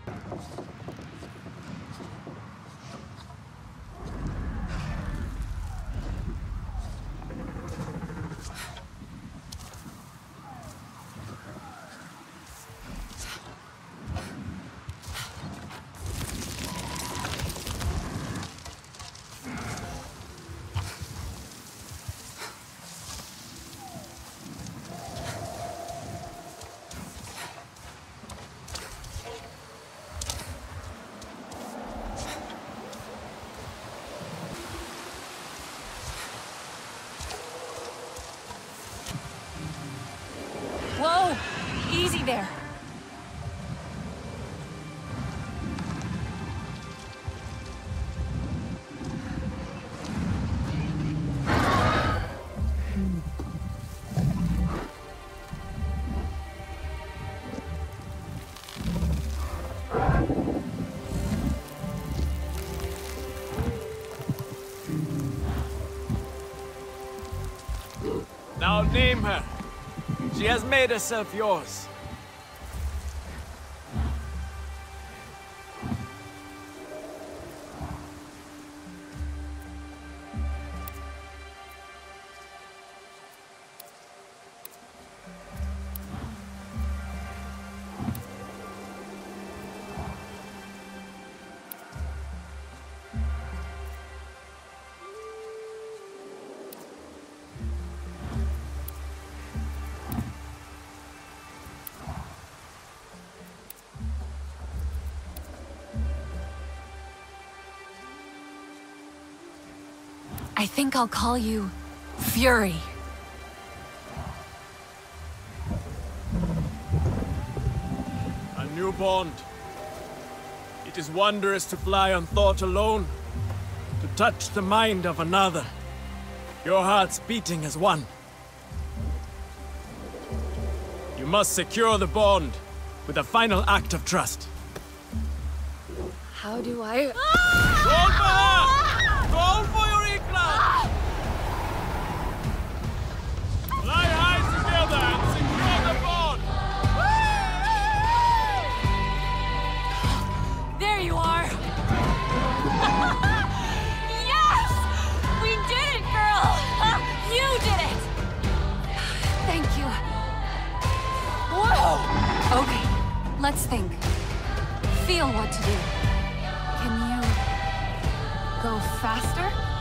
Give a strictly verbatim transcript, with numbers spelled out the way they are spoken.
Whoa! Easy there. Now name her. She has made herself yours. I think I'll call you Fury. A new bond. It is wondrous to fly on thought alone, to touch the mind of another. Your hearts beating as one. You must secure the bond with a final act of trust. How do I... Call for her! Call for your Ikran! Fly high together and secure the bond! There you are! Yes! We did it, girl! You did it! Thank you. Whoa! Okay, let's think. Feel what to do. Can you go faster?